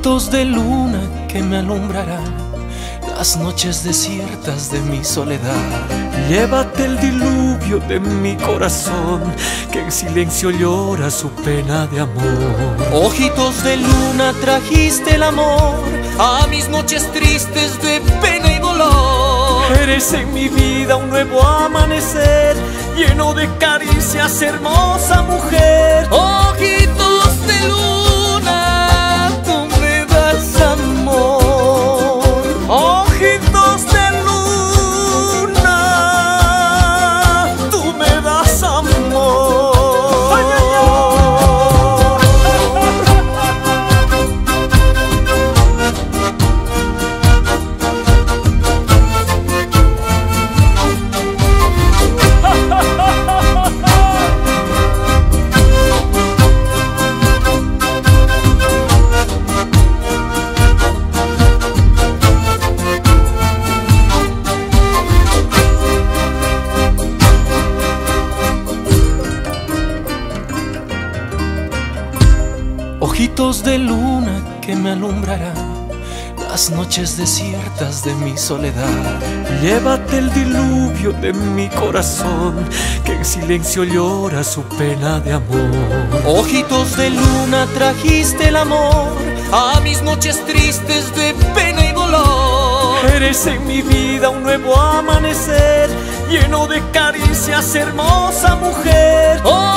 Ojitos de luna que me alumbrarán las noches desiertas de mi soledad. Llévate el diluvio de mi corazón, que en silencio llora su pena de amor. Ojitos de luna, trajiste el amor a mis noches tristes de pena y dolor. Eres en mi vida un nuevo amanecer, lleno de caricias, hermosa mujer. Ojitos de luna, tú me das amor. Ojitos de luna, tú me das amor. ¡Ay, ay, ojitos de luna que me alumbrarán las noches desiertas de mi soledad. Llévate el diluvio de mi corazón, que en silencio llora su pena de amor. Ojitos de luna, trajiste el amor a mis noches tristes de pena y dolor. Eres en mi vida un nuevo amanecer, lleno de caricias, hermosa mujer.